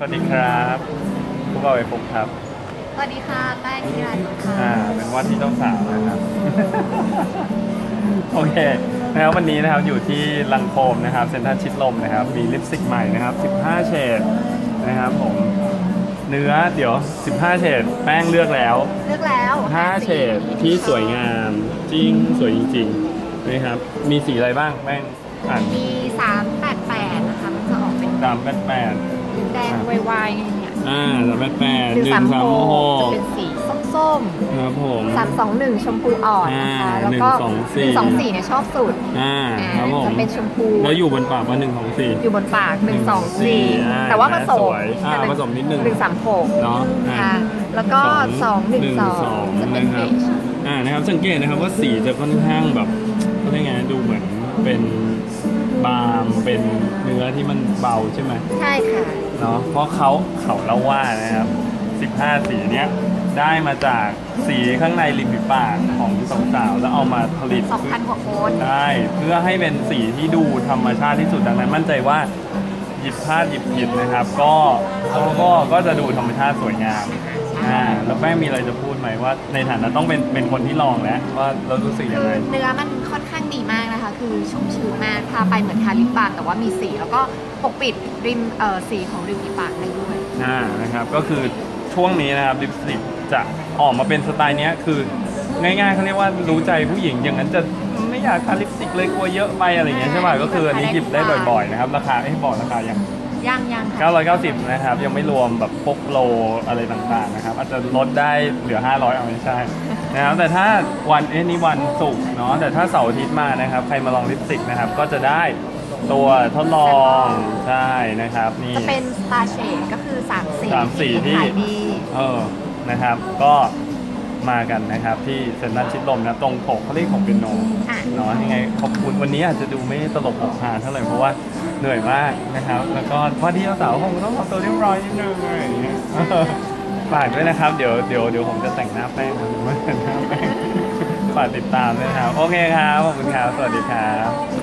วัสดีครับพวกเราไอ้ฟุกครับสวัสดีค่ะแป้งธีรานุชค่ะเป็นว่าที่เจ้าสาวนะครับ โอเคนะครับวันนี้นะครับอยู่ที่ลังโคมนะครับเซ็นทรัลชิดลมนะครับมีลิปสติกใหม่นะครับ15เฉดนะครับผมเนื้อเดี๋ยว15เฉดแป้งเลือกแล้ว5เฉดที่สวยงามจริงสวยจริงๆนะครับมีสีอะไรบ้างแป้งอ่านมี388นะคะมันจะออกเป็น 388 แดงไวๆเนี่ย 388 136จะเป็นสีส้มๆครับผม 321ชมพูอ่อนนะคะแล้วก็124เนี่ยชอบสุดครับผมจะเป็นชมพูแล้วอยู่บนปากว่า124 อยู่บนปาก124แต่ว่าผสมนิดนึง 136 เนาะแล้วก็212จะเป็นเบจนะครับสังเกตนะครับว่าสีจะค่อนข้างแบบอะไรไงดูเหมือนเป็นบามเป็นเนื้อที่มันเบาใช่ไหมใช่ค่ะเนาะเพราะเขาเล่าว่านะครับ15สีเนี้ยได้มาจากสีข้างในริมฝีปากของสาวๆแล้วเอามาผลิต 2,000 กว่าคนได้เพื่อให้เป็นสีที่ดูธรรมชาติที่สุดดังนั้นมั่นใจว่าหยิบพลาดหยิบผิดนะครับก็จะดูธรรมชาติสวยงามแล้วแป้งมีอะไรจะพูดไหมว่าในฐานะต้องเป็นคนที่ลองแล้วว่าเรารู้สึกยังไงเนื้อมันค่อนข้างดีมากนะคะคือชุ่มชื้นมากทาไปเหมือนทาลิปบาล์มแต่ว่ามีสีแล้วก็ปกปิดริมสีของริมฝีปากได้ด้วยนะครับก็คือช่วงนี้นะครับลิปสติกจะออกมาเป็นสไตล์นี้คือง่ายๆเขาเรียกว่ารู้ใจผู้หญิงอย่างนั้นจะไม่อยากทาลิปสติกเลยกลัวเยอะไปอะไรอย่างเงี้ยใช่ไหมก็คืออันนี้หยิบได้บ่อยๆนะครับราคาบอกราคายัง990นะครับยังไม่รวมแบบพกโลอะไรต่างๆนะครับอาจจะลดได้เหลือ500เอาไม่ใช่นะครับแต่ถ้าวันนี้วันศุกร์เนาะแต่ถ้าเสาร์อาทิตย์มานะครับใครมาลองลิปสติกนะครับก็จะได้ตัวทดลองใช่นะครับนี่จะเป็นสตาร์เชดก็คือ3สีที่ขายดีนะครับก็มากันนะครับที่เซ็นทรัลชิดลมนะตรงโถเขาเรียกของเปียโนเนาะยังไงขอบคุณวันนี้อาจจะดูไม่ตลกอกฮาเท่าไหร่เพราะว่าเหนื่อยมากนะครับแล้วก็ว่าที่เจ้าสาวคงต้องทำตัวเรียบร้อยนิดนึงอะไรอย่างเงี้ยฝากด้วยนะครับเดี๋ยวผมจะแต่งหน้าแป้งนะฝากติดตามด้วยครับโอเคครับขอบคุณครับสวัสดีครับ